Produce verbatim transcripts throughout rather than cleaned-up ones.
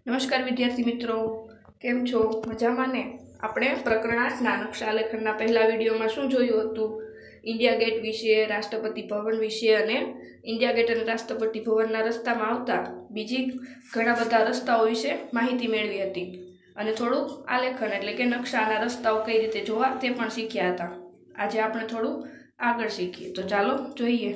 નમસ્કાર વિદ્યાર્થી મિત્રો, કેમ છો? મજામાં ને? આપણે પ્રકરણ આઠના નકશા લેખનના પહેલા વિડીયોમાં શું જોયું હતું? ઇન્ડિયા ગેટ વિશે, રાષ્ટ્રપતિ ભવન વિશે અને ઇન્ડિયા ગેટ અને રાષ્ટ્રપતિ ભવનના રસ્તામાં આવતા બીજી ઘણા બધા રસ્તાઓ વિશે માહિતી મેળવી હતી અને થોડુંક આલેખન એટલે કે નકશાના રસ્તાઓ કઈ રીતે જોવા તે પણ શીખ્યા હતા. આજે આપણે થોડું આગળ શીખીએ, તો ચાલો જોઈએ.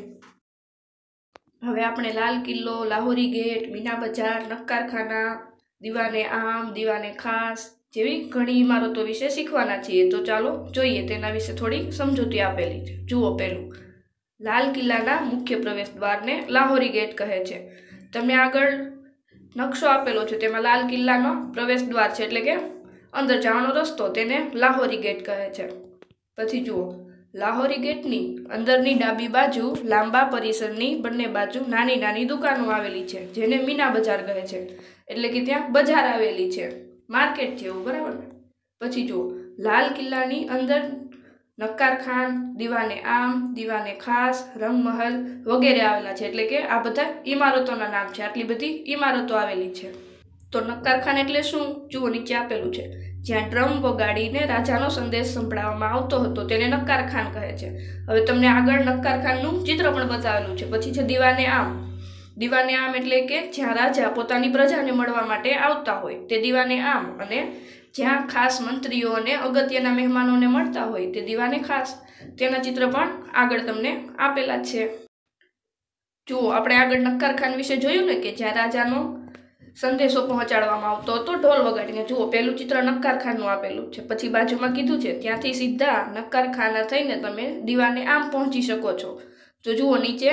હવે આપણે લાલ કિલ્લો, લાહોરી ગેટ, મીના બજાર, નક્કારખાના, દીવાને આમ, દીવાને ખાસ જેવી ઘણી ઇમારતો વિશે શીખવાના છીએ. તો ચાલો જોઈએ, તેના વિશે થોડી સમજૂતી આપેલી છે. જુઓ, પહેલું લાલ કિલ્લાના મુખ્ય પ્રવેશ દ્વારને લાહોરી ગેટ કહે છે. તમને આગળ નકશો આપેલો છે, તેમાં લાલ કિલ્લાનો પ્રવેશ દ્વાર છે એટલે કે અંદર જવાનો રસ્તો, તેને લાહોરી ગેટ કહે છે. પછી જુઓ, લાહોરી ગેટની અંદરની ડાબી બાજુ લાંબા પરિસરની બંને બાજુ નાની નાની દુકાનો આવેલી છે, જેને મીના બજાર કહે છે. એટલે કે ત્યાં બજાર આવેલી છે, માર્કેટ જેવું, બરાબર ને? પછી જુઓ, લાલ કિલ્લાની અંદર નક્કારખાન, દીવાને આમ, દીવાને ખાસ, રંગમહલ વગેરે આવેલા છે. એટલે કે આ બધા ઇમારતોના નામ છે. આટલી બધી ઇમારતો આવેલી છે. તો નક્કારખાન એટલે શું? જુઓ, નીચે આપેલું છે. જ્યાં ડ્રમ વગાડીને રાજાનો સંદેશ સંભળાવવામાં આવતો હતો તેને નક્કારખાન કહે છે. હવે તમને આગળ નક્કારખાનનું ચિત્ર પણ બતાવેલું છે. પછી છે દીવાને આમ. દીવાને આમ એટલે કે જ્યાં રાજા પોતાની પ્રજાને મળવા માટે આવતા હોય તે દીવાને આમ, અને જ્યાં ખાસ મંત્રીઓ અને અગત્યના મહેમાનોને મળતા હોય તે દીવાને ખાસ. તેના ચિત્ર પણ આગળ તમને આપેલા છે. જુઓ, આપણે આગળ નક્કારખાન વિશે જોયું ને, કે જ્યાં રાજાનો સંદેશો પહોંચાડવામાં આવતો હતો ઢોલ વગાડીને. જુઓ, પહેલું ચિત્ર નક્કારખાનનું આપેલું છે. પછી બાજુમાં કીધું છે ત્યાંથી સીધા નક્કારખાના થઈને તમે દીવાને આમ પહોંચી શકો છો. તો જુઓ, નીચે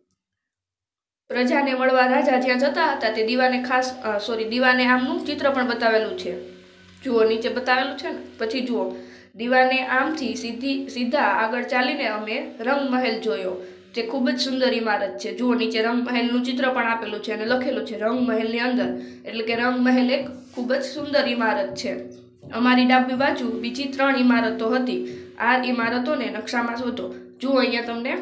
પ્રજાને મળવા રાજા જ્યાં જતા હતા તે દીવાને ખાસ સોરી દીવાને આમનું ચિત્ર પણ બતાવેલું છે. જુઓ, નીચે બતાવેલું છે ને. પછી જુઓ, દીવાને આમથી સીધી સીધા આગળ ચાલીને અમે રંગમહેલ જોયો. તે ખૂબ જ સુંદર ઇમારત છે. જુઓ, નીચે રંગમહેલનું ચિત્ર પણ આપેલું છે અને લખેલું છે રંગમહેલની અંદર. એટલે કે રંગમહેલ એક ખૂબ જ સુંદર ઇમારત છે. અમારી ડાબી બાજુ બીજી ત્રણ ઇમારતો હતી. આ ઇમારતોને નકશામાં શોધો. જુઓ, અહીંયા તમને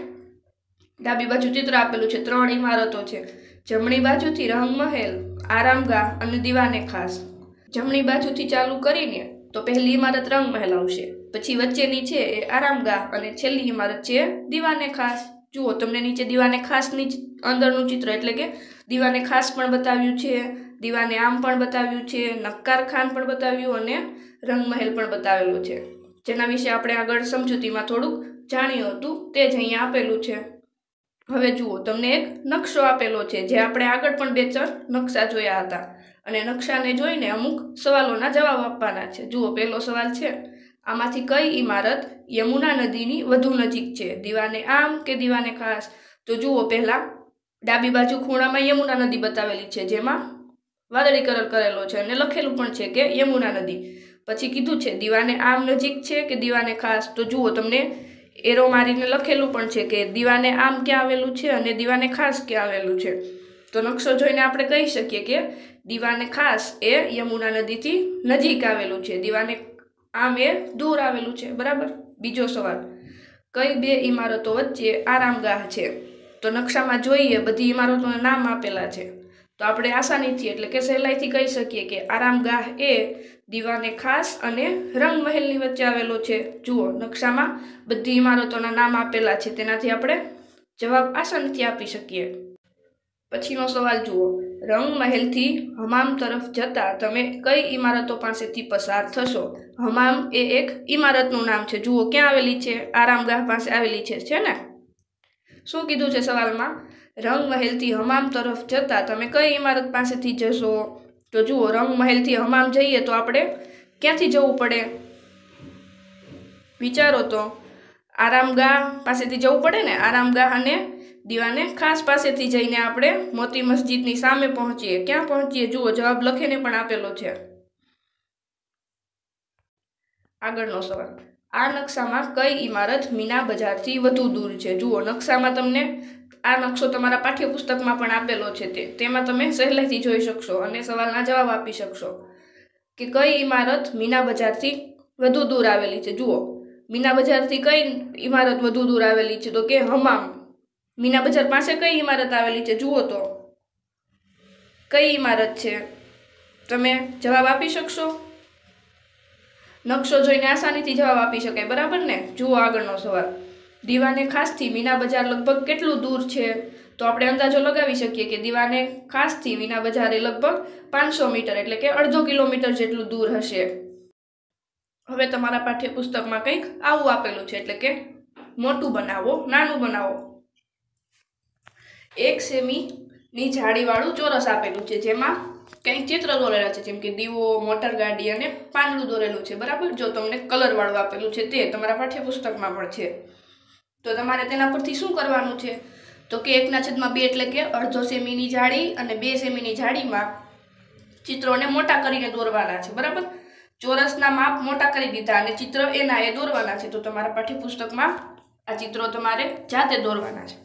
ડાબી બાજુ ચિત્ર આપેલું છે. ત્રણ ઇમારતો છે. જમણી બાજુથી રંગમહેલ, આરામગાહ અને દીવાને ખાસ. જમણી બાજુથી ચાલુ કરીને તો પહેલી ઇમારત રંગમહેલ આવશે, પછી વચ્ચેની છે એ આરામગાહ અને છેલ્લી ઇમારત છે દીવાને ખાસ. જુઓ, તમને નીચે દીવાને ખાસની અંદરનું ચિત્ર એટલે કે દીવાને ખાસ પણ બતાવ્યું છે, દીવાને આમ પણ બતાવ્યું છે, નક્કારખાન પણ બતાવ્યું અને રંગમહેલ પણ બતાવેલું છે, જેના વિશે આપણે આગળ સમજૂતીમાં થોડુંક જાણ્યું હતું. તે જ અહીંયા આપેલું છે. હવે જુઓ, તમને એક નકશો આપેલો છે, જે આપણે આગળ પણ બે ચાર નકશા જોયા હતા અને નકશાને જોઈને અમુક સવાલોના જવાબ આપવાના છે. જુઓ, પહેલો સવાલ છે, આમાંથી કઈ ઇમારત યમુના નદીની વધુ નજીક છે, દીવાને આમ કે દીવાને ખાસ? તો જુઓ, પહેલા ડાબી બાજુ ખૂણામાં યમુના નદી બતાવેલી છે, જેમાં વાદળી કલર કરેલો છે અને લખેલું પણ છે કે યમુના નદી. પછી કીધું છે દીવાને આમ નજીક છે કે દીવાને ખાસ? તો જુઓ, તમને એરો મારીને લખેલું પણ છે કે દીવાને આમ ક્યાં આવેલું છે અને દીવાને ખાસ ક્યાં આવેલું છે. તો નકશો જોઈને આપણે કહી શકીએ કે દીવાને ખાસ એ યમુના નદીથી નજીક આવેલું છે, દીવાને આમ એ દૂર આવેલું છે, બરાબર? બીજો સવાલ, કઈ બે ઇમારતો વચ્ચે આરામગાહ છે? તો નકશામાં જોઈએ બધી ઇમારતોના નામ આપેલા છે, તો આપણે આસાનીથી એટલે કે સહેલાઈથી કહી શકીએ કે આરામગાહ એ દીવાને ખાસ અને રંગમહેલની વચ્ચે આવેલો છે. જુઓ, નકશામાં બધી ઇમારતોના નામ આપેલા છે, તેનાથી આપણે જવાબ આસાનીથી આપી શકીએ. પછીનો સવાલ જુઓ, રંગમહેલથી હમામ તરફ જતા તમે કઈ ઇમારતો પાસેથી પસાર થશો? હમામ એ એક ઇમારતનું નામ છે. જુઓ, ક્યાં આવેલી છે? આરામગાહ પાસે આવેલી છે, છે ને? શું કીધું છે સવાલમાં? રંગમહેલથી હમામ તરફ જતા તમે કઈ ઇમારત પાસેથી જશો? તો જુઓ, રંગમહેલથી હમામ જઈએ તો આપણે ક્યાંથી જવું પડે? વિચારો તો. આરામગાહ પાસેથી જવું પડે ને. આરામગાહ અને દીવાને ખાસ પાસેથી જઈને આપણે મોતી મસ્જિદની સામે પહોંચીએ. ક્યાં પહોંચીએ? જુઓ, જવાબ લખીને પણ આપેલો છે. આગળનો સવાલ, આ નકશામાં કઈ ઇમારત મીના બજારથી વધુ દૂર છે? જુઓ, નકશામાં તમને આ નકશો તમારા પાઠ્યપુસ્તકમાં પણ આપેલો છે, તે તેમાં તમે સહેલાઈથી જોઈ શકશો અને સવાલના જવાબ આપી શકશો કે કઈ ઇમારત મીના બજારથી વધુ દૂર આવેલી છે. જુઓ, મીના બજારથી કઈ ઇમારત વધુ દૂર આવેલી છે? તો કે હમામ. મીના બજાર પાસે કઈ ઇમારત આવેલી છે? જુઓ તો કઈ ઇમારત છે? તમે જવાબ આપી શકશો? નકશો જોઈને આસાનીથી જવાબ આપી શકાય, બરાબર ને? જુઓ આગળનો સવાલ. દીવાને ખાસથી મીના બજાર લગભગ કેટલું દૂર છે? તો આપણે અંદાજો લગાવી શકીએ કે દીવાને ખાસથી મીના બજાર એ લગભગ પાંચસો મીટર એટલે કે અડધો કિલોમીટર જેટલું દૂર હશે. હવે તમારા પાઠ્યપુસ્તકમાં કંઈક આવું આપેલું છે એટલે કે મોટું બનાવો, નાનું બનાવો. એક સેમી ની જાળીવાળું ચોરસ આપેલું છે જેમાં કંઈક ચિત્ર દોરેલા છે, જેમ કે દીવો, મોટર ગાડી અને પાંદડું દોરેલું છે, બરાબર? જો તમને કલર વાળું આપેલું છે તે તમારા પાઠ્યપુસ્તકમાં પણ છે. તો તમારે તેના પરથી શું કરવાનું છે? તો કે એકના છેદમાં બે એટલે કે અડધો સેમીની જાળી અને બે સેમીની જાળીમાં ચિત્રોને મોટા કરીને દોરવાના છે, બરાબર? ચોરસના માપ મોટા કરી દીધા અને ચિત્ર એના એ દોરવાના છે. તો તમારા પાઠ્યપુસ્તકમાં આ ચિત્રો તમારે જાતે દોરવાના છે.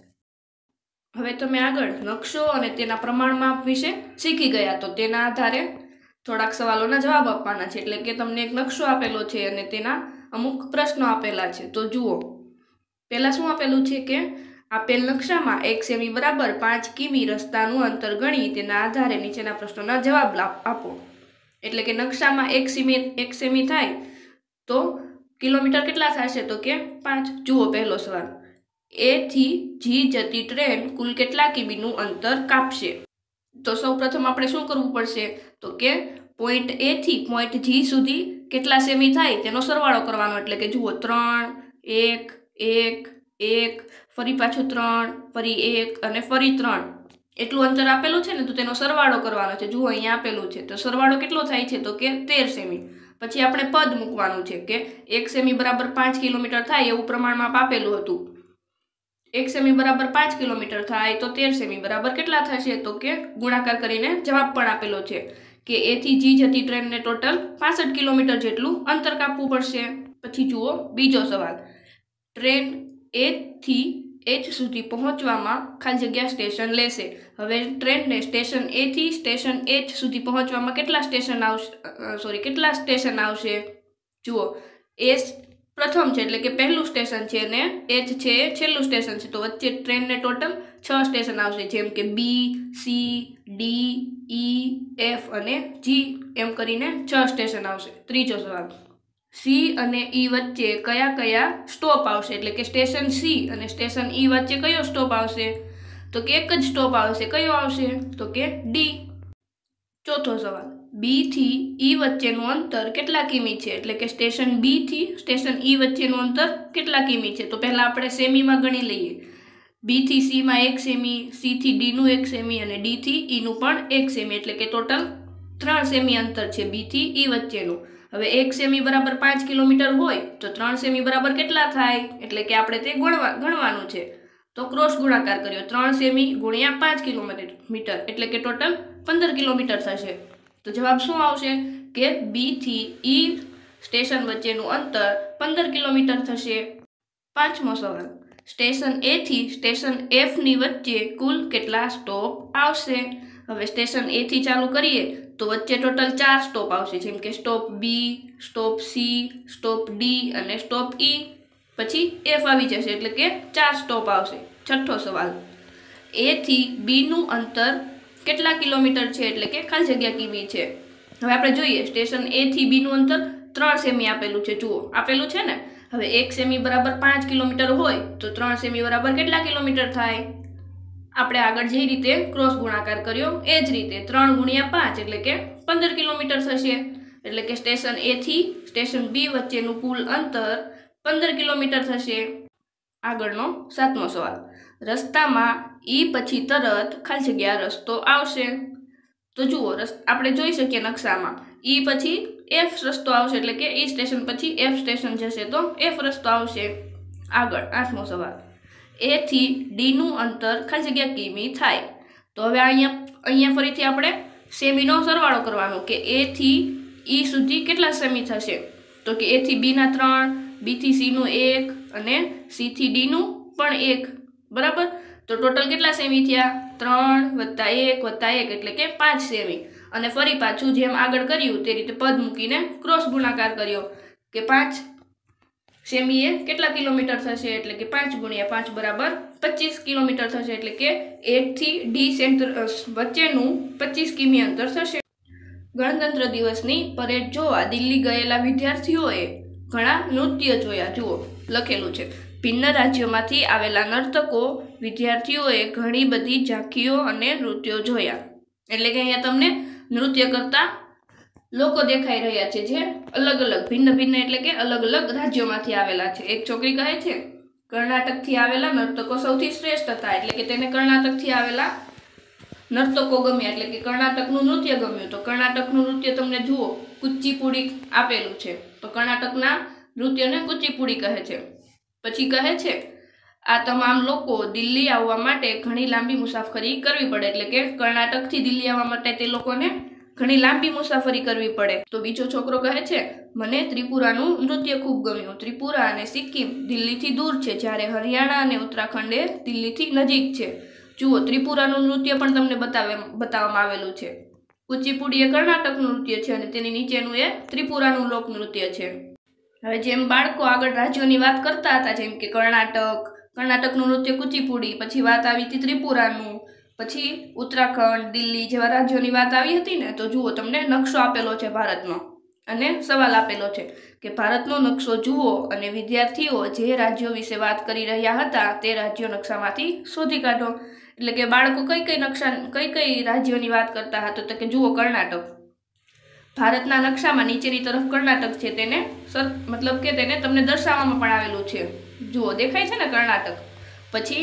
હવે તમે આગળ નકશો અને તેના પ્રમાણ માપ વિશે શીખી ગયા. તો તેના આધારે થોડાક સવાલોના જવાબ આપવાના છે. એટલે કે તમને એક નકશો આપેલો છે અને તેના અમુક પ્રશ્નો આપેલા છે. તો જુઓ, પહેલા શું આપેલું છે કે આપેલ નકશામાં એક સેમી બરાબર પાંચ કિમી રસ્તાનું અંતર ગણી તેના આધારે નીચેના પ્રશ્નોના જવાબ આપો. એટલે કે નકશામાં એક સેમી એક સેમી થાય તો કિલોમીટર કેટલા થશે? તો કે પાંચ. જુઓ પહેલો સવાલ. એ થી જી જતી ટ્રેન કુલ કેટલા કિમીનું અંતર કાપશે? તો સૌ પ્રથમ આપણે શું કરવું પડશે? તો કે પોઈન્ટ એ થી પોઈન્ટ જી સુધી કેટલા સેમી થાય તેનો સરવાળો કરવાનો. એટલે કે જુઓ, ત્રણ, એક, એક, એક, ફરી પાછું ત્રણ, ફરી એક અને ફરી ત્રણ, એટલું અંતર આપેલું છે ને, તો તેનો સરવાળો કરવાનો છે. જુઓ અહીંયા આપેલું છે, તો સરવાળો કેટલો થાય છે? તો કે તેર સેમી. પછી આપણે પદ મૂકવાનું છે કે એક સેમી બરાબર પાંચ કિલોમીટર થાય એવું પ્રમાણમાં આપેલું હતું. એક સેમી બરાબર પાંચ કિલોમીટર થાય તો તેર સેમી બરાબર કેટલા થશે? તો કે ગુણાકાર કરીને જવાબ પણ આપેલો છે કે એ થી જી જતી ટ્રેનને ટોટલ પાસઠ કિલોમીટર જેટલું અંતર કાપવું પડશે. પછી જુઓ બીજો સવાલ. ટ્રેન એ થી એચ સુધી પહોંચવામાં ખાલી જગ્યા સ્ટેશન લેશે. હવે ટ્રેનને સ્ટેશન એ થી સ્ટેશન એચ સુધી પહોંચવામાં કેટલા સ્ટેશન આવશે? સોરી કેટલા સ્ટેશન આવશે? જુઓ, એસ પ્રથમ છે એટલે કે પહેલું સ્ટેશન છે અને એચ છે છેલ્લું સ્ટેશન છે. તો વચ્ચે ટ્રેનને ટોટલ છ સ્ટેશન આવશે, જેમ કે B, C, D, E, F અને જી એમ કરીને છ સ્ટેશન આવશે. ત્રીજો સવાલ. સી અને ઈ વચ્ચે કયા કયા સ્ટોપ આવશે? એટલે કે સ્ટેશન સી અને સ્ટેશન ઈ વચ્ચે કયો સ્ટોપ આવશે? તો કે એક જ સ્ટોપ આવશે. કયો આવશે? તો કે ડી. ચોથો સવાલ. બી થી ઈ વચ્ચેનું અંતર કેટલા કિમી છે? એટલે કે સ્ટેશન બી થી સ્ટેશન ઈ વચ્ચેનું અંતર કેટલા કિમી છે? તો પહેલા આપણે સેમીમાં ગણી લઈએ. બી થી સી માં એક સેમી, સી થી ડી નું એક સેમી અને ડી થી ઈ નું પણ એક સેમી, એટલે કે ટોટલ ત્રણ સેમી અંતર છે બી થી ઈ વચ્ચેનું. હવે એક સેમી બરાબર પાંચ કિલોમીટર હોય તો ત્રણ સેમી બરાબર કેટલા થાય? એટલે કે આપણે તે ગણવા ગણવાનું છે. તો ક્રોસ ગુણાકાર કર્યો. ત્રણ સેમી ગુણ્યા પાંચ કિલોમીટર એટલે કે ટોટલ પંદર કિલોમીટર થશે. તો જવાબ શું આવશે? કે બી થી ઈ સ્ટેશન વચ્ચેનું અંતર પંદર કિલોમીટર થશે. પાંચમો સવાલ. સ્ટેશન એ થી સ્ટેશન એફ ની વચ્ચે કુલ કેટલા સ્ટોપ આવશે? હવે સ્ટેશન એ થી ચાલુ કરીએ તો વચ્ચે ટોટલ ચાર સ્ટોપ આવશે, જેમ કે stop B, stop C, stop D અને સ્ટોપ ઈ. પછી એફ આવી જશે એટલે કે ચાર સ્ટોપ આવશે. છઠ્ઠો સવાલ. એ થી બી નું અંતર કેટલા કિલોમીટર છે? એટલે કે ખાલી જગ્યા કિમી છે. હવે આપણે જોઈએ, સ્ટેશન એ થી બી નું અંતર ત્રણ સેમી આપેલું છે. જુઓ આપેલું છે ને. હવે એક સેમી બરાબર પાંચ કિલોમીટર હોય તો ત્રણ સેમી બરાબર કેટલા કિલોમીટર થાય? આપણે આગળ જે રીતે ક્રોસ ગુણાકાર કર્યો એ જ રીતે ત્રણ ગુણ્યા પાંચ એટલે કે પંદર કિલોમીટર થશે. એટલે કે સ્ટેશન એ થી સ્ટેશન બી વચ્ચેનું કુલ અંતર પંદર કિલોમીટર થશે. આગળનો સાતમો સવાલ. રસ્તામાં ઈ પછી તરત ખાલી જગ્યા રસ્તો આવશે. તો જુઓ, આપણે જોઈ શકીએ નકશામાં ઈ પછી એફ રસ્તો આવશે, એટલે કે ઈ સ્ટેશન પછી એફ સ્ટેશન જશે તો એફ રસ્તો આવશે. આગળ આઠમો સવાલ. એ થી ડી નું અંતર ખાલી જગ્યા કિમી થાય. તો હવે અહીંયા અહીંયા ફરીથી આપણે સેમીનો સરવાળો કરવાનો કે એ થી ઈ સુધી કેટલા સેમી થશે? તો કે એ થી બી ના ત્રણ, બી થી સી નું એક અને સી થી ડી નું પણ એક, બરાબર? તો ટોટલ કેટલા સેમી થયા? ત્રણ વત્તા એક વત્તા એક એટલે કે પાંચ સેમી. અને ફરી પાછું જેમ આગળ કર્યું તે રીતે પદ મૂકીને ક્રોસ ગુણાકાર કર્યો કે પાંચ સેમી એ કેટલા કિલોમીટર થશે? એટલે કે પાંચ ગુણ્યા પાંચ બરાબર પચીસ કિલોમીટર થશે. એટલે કે એક થી ડી સેન્ટર વચ્ચેનું પચીસ કિમી અંતર થશે. ગણતંત્ર દિવસની પરેડ જોવા દિલ્હી ગયેલા વિદ્યાર્થીઓએ ઘણા નૃત્ય જોયા. જુઓ લખેલું છે, ભિન્ન રાજ્યોમાંથી આવેલા નર્તકો વિદ્યાર્થીઓએ ઘણી બધી ઝાંખીઓ અને નૃત્યો જોયા. એટલે કે અહીંયા તમને નૃત્ય કરતા લોકો દેખાઈ રહ્યા છે જે અલગ અલગ ભિન્ન ભિન્ન એટલે કે અલગ અલગ રાજ્યોમાંથી આવેલા છે. એક છોકરી કહે છે કર્ણાટકથી આવેલા નર્તકો સૌથી શ્રેષ્ઠ હતા, એટલે કે તેને કર્ણાટકથી આવેલા નર્તકો ગમ્યા, એટલે કે કર્ણાટકનું નૃત્ય ગમ્યું. તો કર્ણાટકનું નૃત્ય તમને જુઓ કુચીપુડી આપેલું છે, તો કર્ણાટકના નૃત્યને કુચીપુડી કહે છે. પછી કહે છે આ તમામ લોકો દિલ્હી આવવા માટે ઘણી લાંબી મુસાફરી કરવી પડે, એટલે કે કર્ણાટકથી દિલ્હી આવવા માટે તે લોકોને ઘણી લાંબી મુસાફરી કરવી પડે. તો બીજો છોકરો કહે છે મને ત્રિપુરાનું નૃત્ય ખૂબ ગમ્યું. ત્રિપુરા અને સિક્કિમ દિલ્હીથી દૂર છે, જ્યારે હરિયાણા અને ઉત્તરાખંડ એ દિલ્હીથી નજીક છે. જુઓ ત્રિપુરાનું નૃત્ય પણ તમને બતાવે બતાવવામાં આવેલું છે. કુચીપુડી એ કર્ણાટકનું નૃત્ય છે અને તેની નીચેનું એ ત્રિપુરાનું લોક નૃત્ય છે. હવે જેમ બાળકો આગળ રાજ્યોની વાત કરતા હતા, જેમ કે કર્ણાટક, કર્ણાટકનું નૃત્ય કુચીપુડી, પછી વાત આવી હતી ત્રિપુરાનું, પછી ઉત્તરાખંડ, દિલ્હી જેવા રાજ્યોની વાત આવી હતી ને, તો જુઓ તમને નકશો આપેલો છે ભારતનો અને સવાલ આપેલો છે કે ભારતનો નકશો જુઓ અને વિદ્યાર્થીઓ જે રાજ્યો વિશે વાત કરી રહ્યા હતા તે રાજ્યો નકશામાંથી શોધી કાઢો. એટલે કે બાળકો કઈ કઈ નકશા કઈ કઈ રાજ્યોની વાત કરતા હતા, તો કે જુઓ કર્ણાટક. ભારતના નકશામાં નીચેની તરફ કર્ણાટક છે, તેને સર મતલબ કે તેને તમને દર્શાવવામાં પણ આવેલું છે. જુઓ દેખાય છે ને કર્ણાટક. પછી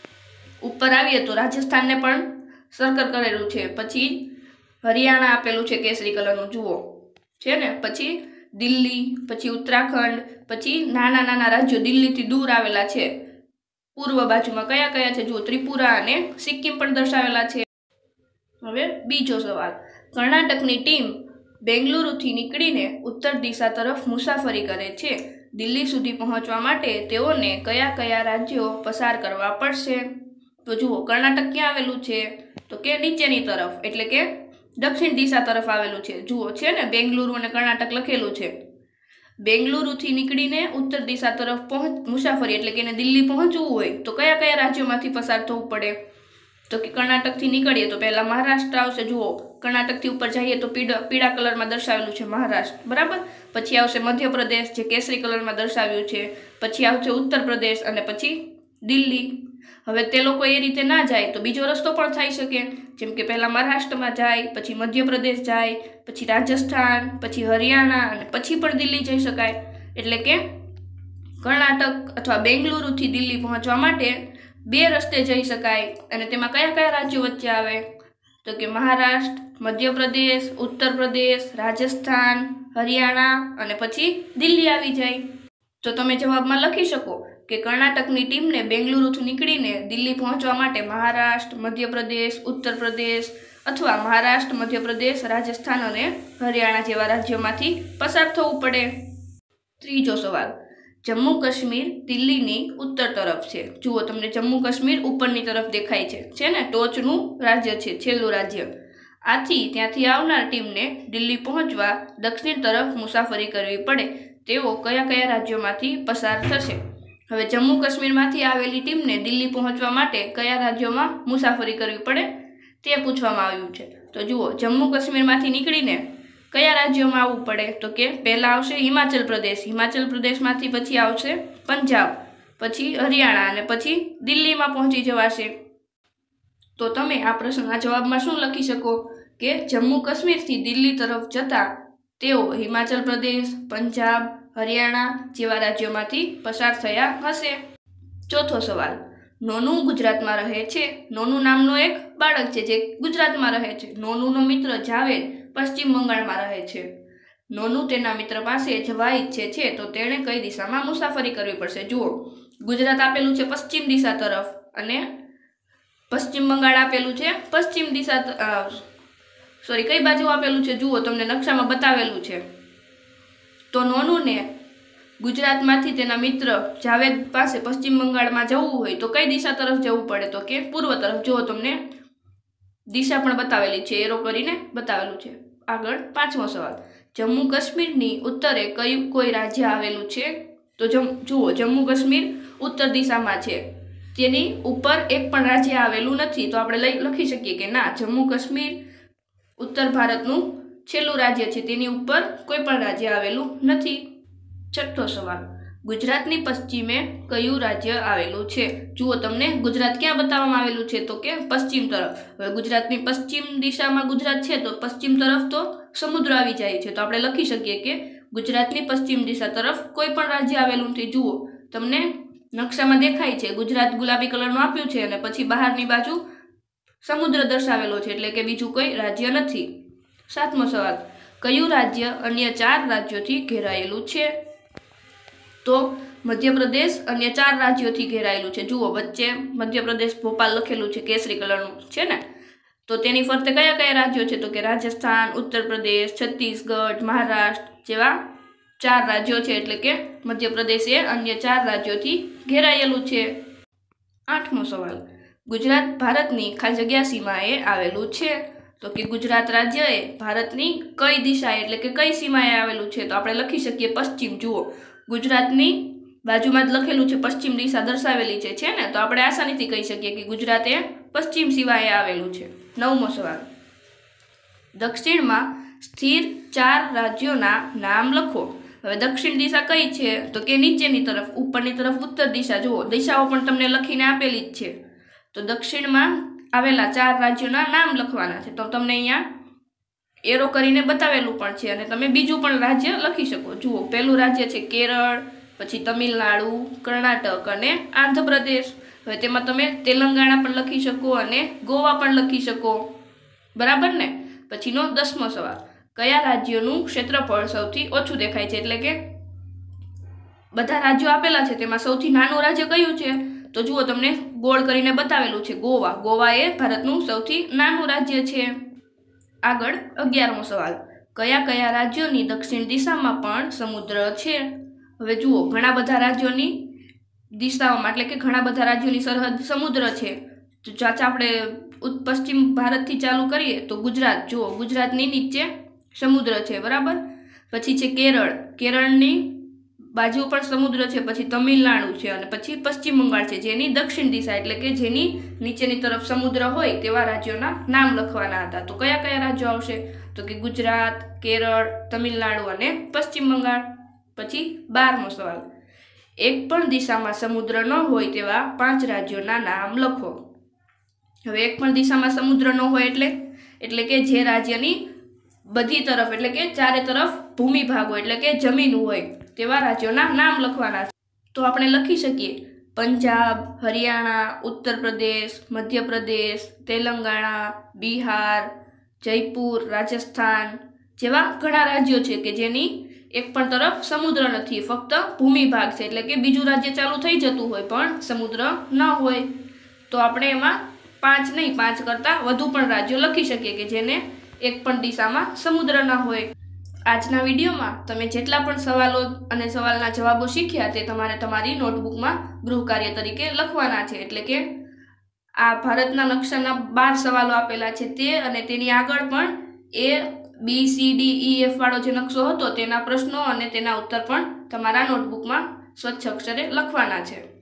ઉપર આવીએ તો રાજસ્થાનને પણ સર્કલ કરેલું છે. પછી હરિયાણા આપેલું છે કેસરી કલરનું, જુઓ છે ને. પછી દિલ્હી, પછી ઉત્તરાખંડ, પછી નાના નાના રાજ્યો દિલ્હીથી દૂર આવેલા છે પૂર્વ બાજુમાં કયા કયા છે, જુઓ ત્રિપુરા અને સિક્કિમ પણ દર્શાવેલા છે. હવે બીજો સવાલ, કર્ણાટકની ટીમ બેંગલુરુથી નીકળીને ઉત્તર દિશા તરફ મુસાફરી કરે છે. દિલ્હી સુધી પહોંચવા માટે તેઓને કયા કયા રાજ્યો પસાર કરવા પડશે? તો જુઓ કર્ણાટક ક્યાં આવેલું છે, તો કે નીચેની તરફ, એટલે કે દક્ષિણ દિશા તરફ આવેલું છે. જુઓ છે ને બેંગલુરુ અને કર્ણાટક લખેલું છે. બેંગલુરુથી નીકળીને ઉત્તર દિશા તરફ પહોંચ મુસાફરી એટલે કે એને દિલ્હી પહોંચવું હોય તો કયા કયા રાજ્યોમાંથી પસાર થવું પડે? તો કે કર્ણાટકથી નીકળીએ તો પહેલા મહારાષ્ટ્ર આવશે. જુઓ કર્ણાટકથી ઉપર જઈએ તો પીળા પીળા કલરમાં દર્શાવેલું છે મહારાષ્ટ્ર, બરાબર. પછી આવશે મધ્યપ્રદેશ જે કેસરી કલરમાં દર્શાવ્યું છે. પછી આવશે ઉત્તર પ્રદેશ અને પછી દિલ્હી. હવે તે લોકો એ રીતે ના જાય તો બીજો રસ્તો પણ થઈ શકે, જેમ કે પહેલા મહારાષ્ટ્રમાં જાય, પછી મધ્યપ્રદેશ જાય, પછી રાજસ્થાન, પછી હરિયાણા અને પછી પણ દિલ્હી જઈ શકાય. એટલે કે કર્ણાટક અથવા બેંગલુરુથી દિલ્હી પહોંચવા માટે બે રસ્તે જઈ શકાય. અને તેમાં કયા કયા રાજ્યો વચ્ચે આવે? તો કે મહારાષ્ટ્ર, મધ્યપ્રદેશ, ઉત્તર પ્રદેશ, રાજસ્થાન, હરિયાણા અને પછી દિલ્હી આવી જાય. તો તમે જવાબમાં લખી શકો કે કર્ણાટકની ટીમને બેંગલુરુથી નીકળીને દિલ્હી પહોંચવા માટે મહારાષ્ટ્ર, મધ્યપ્રદેશ, ઉત્તર પ્રદેશ અથવા મહારાષ્ટ્ર, મધ્યપ્રદેશ, રાજસ્થાન અને હરિયાણા જેવા રાજ્યોમાંથી પસાર થવું પડે. ત્રીજો સવાલ, જમ્મુ કાશ્મીર દિલ્હીની ઉત્તર તરફ છે. જુઓ તમને જમ્મુ કાશ્મીર ઉપરની તરફ દેખાય છે, છે ને ટોચનું રાજ્ય છે, છેલ્લું રાજ્ય. આથી ત્યાંથી આવનાર ટીમને દિલ્હી પહોંચવા દક્ષિણ તરફ મુસાફરી કરવી પડે. તેઓ કયા કયા રાજ્યોમાંથી પસાર થશે? હવે જમ્મુ કાશ્મીરમાંથી આવેલી ટીમને દિલ્હી પહોંચવા માટે કયા રાજ્યોમાં મુસાફરી કરવી પડે તે પૂછવામાં આવ્યું છે. તો જુઓ જમ્મુ કાશ્મીરમાંથી નીકળીને કયા રાજ્યોમાં આવવું પડે? તો કે પહેલાં આવશે હિમાચલ પ્રદેશ, હિમાચલ પ્રદેશમાંથી પછી આવશે પંજાબ, પછી હરિયાણા અને પછી દિલ્હીમાં પહોંચી જવાશે. તો તમે આ પ્રશ્નના જવાબમાં શું લખી શકો કે જમ્મુ કાશ્મીરથી દિલ્હી તરફ જતા તેઓ હિમાચલ પ્રદેશ, પંજાબ, હરિયાણા જેવા રાજ્યોમાંથી પસાર થયા હશે. ચોથો સવાલ, નોનુ ગુજરાતમાં રહે છે. નોનુ નામનો એક બાળક છે જે ગુજરાતમાં રહે છે. નોનુનો મિત્ર જાવેદ પશ્ચિમ બંગાળમાં રહે છે. નોનુ તેના મિત્ર પાસે જવા ઈચ્છે છે તો તેણે કઈ દિશામાં મુસાફરી કરવી પડશે? જુઓ ગુજરાત આપેલું છે પશ્ચિમ દિશા તરફ અને પશ્ચિમ બંગાળ આપેલું છે પશ્ચિમ દિશા સોરી કઈ બાજુ આપેલું છે? જુઓ તમને નકશામાં બતાવેલું છે. તો નોનુને ગુજરાતમાંથી તેના મિત્ર જાવેદ પાસે પશ્ચિમ બંગાળમાં જવું હોય તો કઈ દિશા તરફ જવું પડે? તો કે પૂર્વ તરફ. જુઓ તમને દિશા પણ બતાવેલી છે, એરો કરીને બતાવેલું છે. આગળ પાંચમો સવાલ, જમ્મુ કાશ્મીરની ઉત્તરે કયું કોઈ રાજ્ય આવેલું છે? તો જુઓ જમ્મુ કાશ્મીર ઉત્તર દિશામાં છે, તેની ઉપર એક પણ રાજ્ય આવેલું નથી. તો આપણે લખી શકીએ કે ના, જમ્મુ કાશ્મીર ઉત્તર ભારતનું છેલ્લું રાજ્ય છે તેની ઉપર કોઈ પણ રાજ્ય આવેલું નથી. છઠ્ઠો સવાલ, ગુજરાતની પશ્ચિમે કયું રાજ્ય આવેલું છે? જુઓ, તમને ગુજરાત ક્યાં બતાવવામાં આવેલું છે? તો કે પશ્ચિમ તરફ. હવે ગુજરાતની પશ્ચિમ દિશામાં ગુજરાત છે તો પશ્ચિમ તરફ તો સમુદ્ર આવી જાય છે, તો આપણે લખી શકીએ કે ગુજરાતની પશ્ચિમ દિશા તરફ કોઈ પણ રાજ્ય આવેલું નથી. જુઓ, તમને નકશામાં દેખાય છે ગુજરાત ગુલાબી કલરનું આપ્યું છે અને પછી બહારની બાજુ સમુદ્ર દર્શાવેલો છે, એટલે કે બીજું કોઈ રાજ્ય નથી. સાતમો સવાલ, કયું રાજ્ય અન્ય ચાર રાજ્યોથી ઘેરાયેલું છે? તો મધ્યપ્રદેશ અન્ય ચાર રાજ્યોથી ઘેરાયેલું છે. જુઓ, વચ્ચે મધ્યપ્રદેશ ભોપાલ લખેલું છે, કેસરી કલરનું છે ને, તો તેની ફરતે કયા કયા રાજ્યો છે? તો કે રાજસ્થાન, ઉત્તર પ્રદેશ, છત્તીસગઢ, મહારાષ્ટ્ર જેવા ચાર રાજ્યો છે, એટલે કે મધ્યપ્રદેશ એ અન્ય ચાર રાજ્યોથી ઘેરાયેલું છે. આઠમો સવાલ, ગુજરાત ભારતની ખાલી જગ્યા સીમાએ આવેલું છે? તો કે ગુજરાત રાજ્ય એ ભારતની કઈ દિશાએ એટલે કે કઈ સીમાએ આવેલું છે? તો આપણે લખી શકીએ પશ્ચિમ. જુઓ, ગુજરાતની બાજુમાં જ લખેલું છે, પશ્ચિમ દિશા દર્શાવેલી છે છે ને, તો આપણે આસાનીથી કહી શકીએ કે ગુજરાત એ પશ્ચિમ સીમાએ આવેલું છે. નવમો સવાલ, દક્ષિણમાં સ્થિર ચાર રાજ્યોના નામ લખો. હવે દક્ષિણ દિશા કઈ છે? તો કે નીચેની તરફ, ઉપરની તરફ ઉત્તર દિશા. જુઓ, દિશાઓ પણ તમને લખીને આપેલી જ છે. તો દક્ષિણમાં આવેલા ચાર રાજ્યોના નામ લખવાના છે, તો તમને અહીંયા એરો કરીને બતાવેલું પણ છે અને તમે બીજું પણ રાજ્ય લખી શકો. જુઓ, પહેલું રાજ્ય છે કેરળ, પછી તમિલનાડુ, કર્ણાટક અને આંધ્રપ્રદેશ. હવે તેમાં તમે તેલંગાણા પણ લખી શકો અને ગોવા પણ લખી શકો, બરાબર ને? પછીનો દસમો સવાલ, કયા રાજ્યોનું ક્ષેત્રફળ સૌથી ઓછું દેખાય છે? એટલે કે બધા રાજ્યો આપેલા છે તેમાં સૌથી નાનું રાજ્ય કયું છે? તો જુઓ, તમને ગોળ કરીને બતાવેલું છે ગોવા. ગોવા એ ભારતનું સૌથી નાનું રાજ્ય છે. આગળ અગિયારમો સવાલ, કયા કયા રાજ્યોની દક્ષિણ દિશામાં પણ સમુદ્ર છે? હવે જુઓ, ઘણા બધા રાજ્યોની દિશાઓમાં એટલે કે ઘણા બધા રાજ્યોની સરહદ સમુદ્ર છે. તો ચાચા આપણે પશ્ચિમ ભારતથી ચાલુ કરીએ તો ગુજરાત. જુઓ, ગુજરાતની નીચે સમુદ્ર છે, બરાબર. પછી છે કેરળ, કેરળની બાજુ પણ સમુદ્ર છે. પછી તમિલનાડુ છે અને પછી પશ્ચિમ બંગાળ છે, જેની દક્ષિણ દિશા એટલે કે જેની નીચેની તરફ સમુદ્ર હોય તેવા રાજ્યોના નામ લખવાના હતા. તો કયા કયા રાજ્યો આવશે? તો કે ગુજરાત, કેરળ, તમિલનાડુ અને પશ્ચિમ બંગાળ. પછી બારમો સવાલ, એક પણ દિશામાં સમુદ્ર ન હોય તેવા પાંચ રાજ્યોના નામ લખો. હવે એક પણ દિશામાં સમુદ્ર ન હોય એટલે એટલે કે જે રાજ્યની બધી તરફ એટલે કે ચારે તરફ ભૂમિ ભાગ હોય એટલે કે જમીન હોય તેવા રાજ્યોના નામ લખવાના છે. તો આપણે લખી શકીએ પંજાબ, હરિયાણા, ઉત્તર પ્રદેશ, મધ્યપ્રદેશ, તેલંગાણા, બિહાર, જયપુર, રાજસ્થાન જેવા ઘણા રાજ્યો છે કે જેની એક પણ તરફ સમુદ્ર નથી, ફક્ત ભૂમિ ભાગ છે, એટલે કે બીજું રાજ્ય ચાલુ થઈ જતું હોય પણ સમુદ્ર ન હોય. તો આપણે એમાં પાંચ નહીં, પાંચ કરતાં વધુ પણ રાજ્યો લખી શકીએ કે જેને એક પણ દિશામાં સમુદ્ર ન હોય. આજના વિડીયોમાં તમે જેટલા પણ સવાલો અને સવાલના જવાબો શીખ્યા તે તમારે તમારી નોટબુકમાં ગૃહ કાર્ય તરીકે લખવાના છે. એટલે કે આ ભારતના નકશાના બાર સવાલો આપેલા છે તે અને તેની આગળ પણ A B C D E F વાળો જે નકશો હતો તેના પ્રશ્નો અને તેના ઉત્તર પણ તમારા નોટબુકમાં સ્વચ્છ અક્ષરે લખવાના છે.